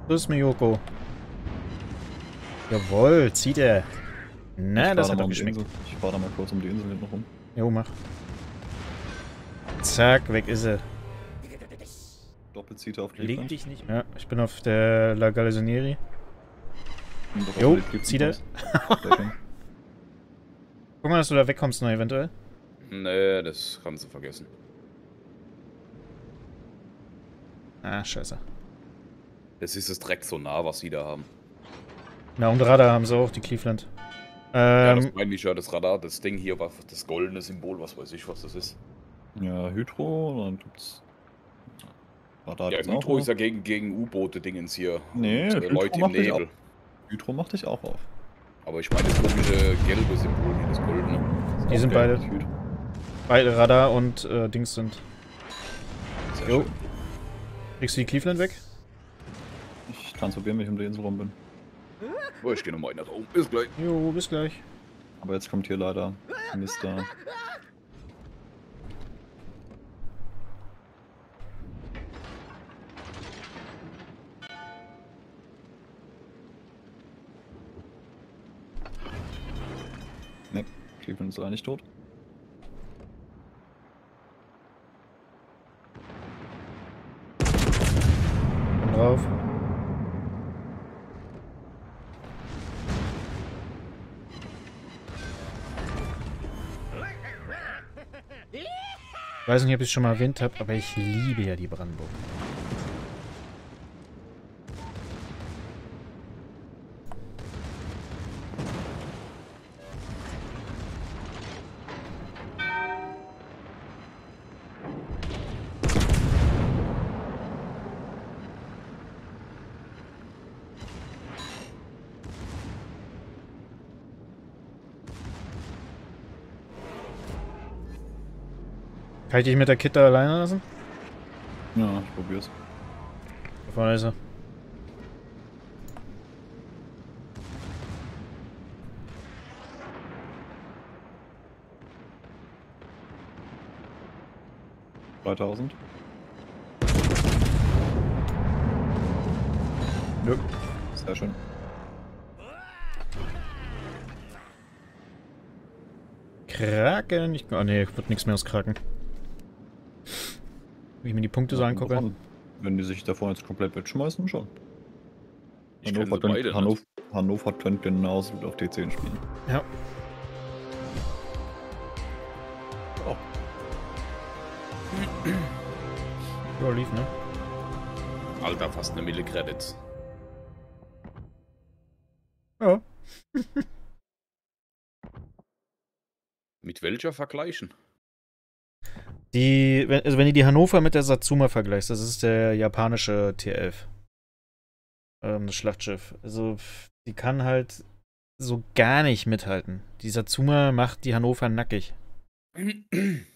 Tschüss, Miyoko. Jawohl, zieht er. Na, das hat doch geschmeckt. Ich fahre da mal kurz um die Insel hinten rum. Jo, mach. Zack, weg ist er. Doppelzieher auf Leg Cleveland. dich nicht. Ja, ich bin auf der La Gallisonieri. Jo, zieht er. Guck mal, dass du da wegkommst noch eventuell. Nee, das kannst du vergessen. Ah, scheiße. Das ist das Drecksonar, was sie da haben. Na, und Radar haben sie auch, die Cleveland. Ja, das meine ich ja, das Radar, das Ding hier war das goldene Symbol, was weiß ich, was das ist. Ja, Hydro, dann gibt's... Radar Ja, gibt's Hydro auch ist ja gegen U-Boote-Dingens hier. Nee, und, Hydro Leute im macht dich Nebel. Hydro macht dich auch auf. Aber ich meine das komische gelbe Symbol hier, das goldene. Die sind beide. Hydro. Beide Radar und Dings sind. Sehr Jo. schön. Kriegst du die Cleveland weg? Ich transformiere mich um die Insel rum bin. Oh, ich gehe nochmal nach oben. Bis gleich. Jo, bis gleich. Aber jetzt kommt hier leider Mr. Ne, Cleveland ist eigentlich tot. Komm drauf. Ich weiß nicht, ob ich es schon mal erwähnt habe, aber ich liebe ja die Brandenburg. Kann ich dich mit der Kit da alleine lassen? Ja, ich probier's. Da vorne ist er. $3000. Nö. Sehr schön. Kraken? Oh ne, wird nichts mehr aus Kraken. Wenn ich mir die Punkte so angucke. Wenn die sich davor jetzt komplett wegschmeißen, schon. Ich kenne sie beide nicht. Hannover könnte genauso gut auf D10 spielen. Ja. Oh. Ja, lief, ne? Alter, fast eine Mille Credits. Ja. Mit welcher vergleichen? Also wenn du die Hannover mit der Satsuma vergleichst, das ist der japanische T11. Das Schlachtschiff. Also, die kann halt so gar nicht mithalten. Die Satsuma macht die Hannover nackig.